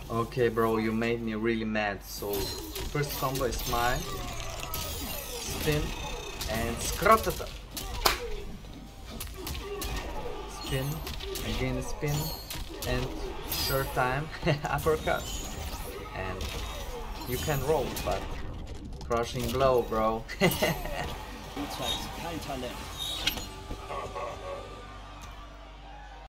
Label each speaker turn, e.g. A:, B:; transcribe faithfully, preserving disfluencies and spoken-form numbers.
A: Okay, bro, you made me really mad. So, first combo is mine. Spin and scratata. Spin, again spin, and third time uppercut. And you can roll, but crushing blow, bro.
B: Counter left.